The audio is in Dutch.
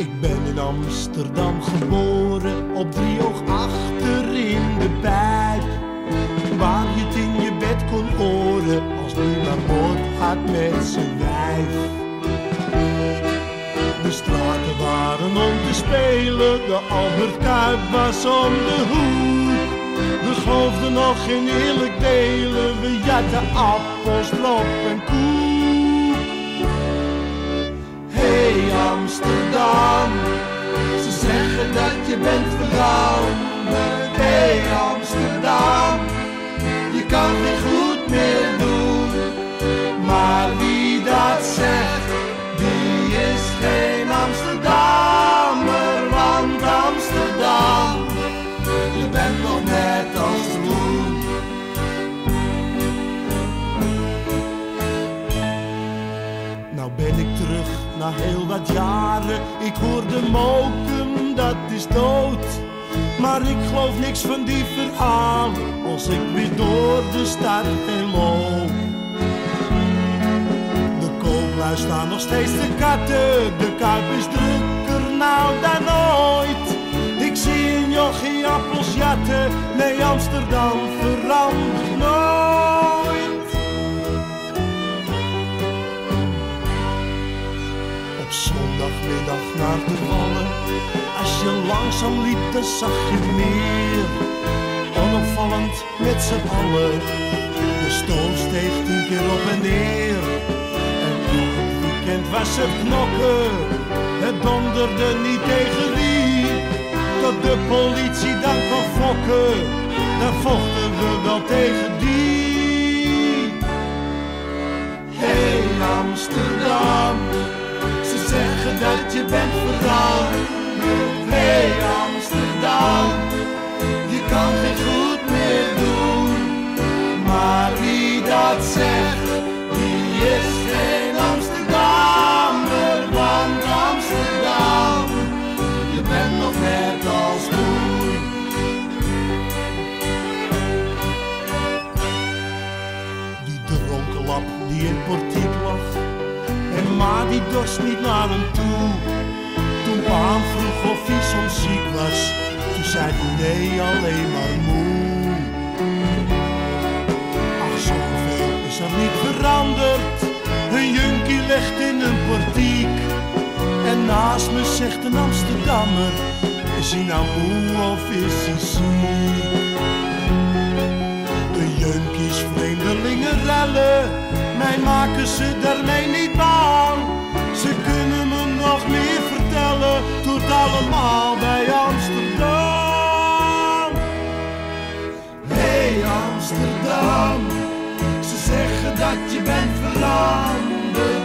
Ik ben in Amsterdam geboren, op Driehoog achter in de pijp. Waar je het in je bed kon horen, als niemand bord had met zijn wijf. De straten waren om te spelen, de Albert Kuip was om de hoek. We geloofden nog in eerlijk delen, we jatten appels, drop en koek. Hey Amsterdam, ze zeggen dat je bent veranderd. Hey Amsterdam, je kan geen goed meer doen. Maar wie dat zegt, die is geen Amsterdammer. Want Amsterdam, je bent nog net als toen. Nou ben ik terug na heel wat jaren. Ik hoorde Mokum, dat is dood. Maar ik geloof niks van die verhalen als ik weer door de stad heen loop. De kooplui staan nog steeds te katten, de Kuip is drukker nou dan ooit. Ik zie een jochie appels jatten, nee Amsterdam verandert nooit. Op zondagmiddag naar de Wallen, als je langzaam liep, dan zag je meer. Onopvallend met z'n allen, de stoom steeg 10 keer op en neer. En elk weekend was het knokken, het donderde niet tegen wie. Tot de politie dan kon fokken, dan vochten we wel tegen die. Hey Amsterdam, ze zeggen dat je bent veranderd. Hey Amsterdam, je kan geen goed meer doen. Maar wie dat zegt, die is geen Amsterdammer. Want Amsterdam, je bent nog net als toen. Die dronkenlap die in het portiek lag, en ma die dorst niet naar hem toe. Toen pa vroeg of hij soms ziek was, toen zei hij nee, alleen maar moe. Ach, zoveel is er niet veranderd, een junkie ligt in een portiek. En naast me zegt een Amsterdammer, is hij nou moe of is hij ziek? De junkies, vreemdelingen rellen, mij maken ze daarmee niet bang. Ze kunnen me nog meer vertellen, tot allemaal bij Amsterdam. Hey Amsterdam, ze zeggen dat je bent veranderd.